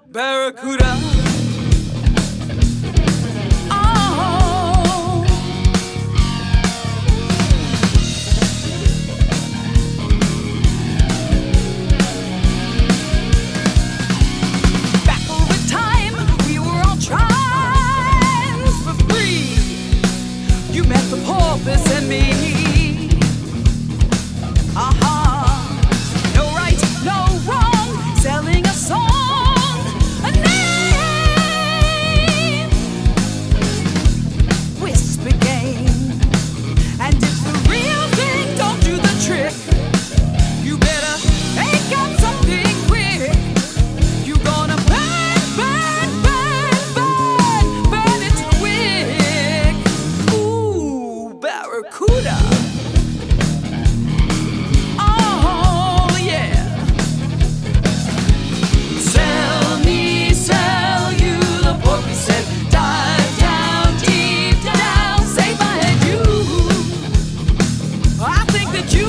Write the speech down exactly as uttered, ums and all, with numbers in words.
Barracuda. Porpoise and me. Uh-huh. No right, no wrong. Selling a song, a name. Whisper game. And if the real thing don't do the trick, you better make up something quick. You gonna burn, burn, burn, burn, burn it quick. Ooh, Barracuda. Oh, yeah. Sell me, sell you, the porpoise said. Dive down, deep down, save my head, you. I think that you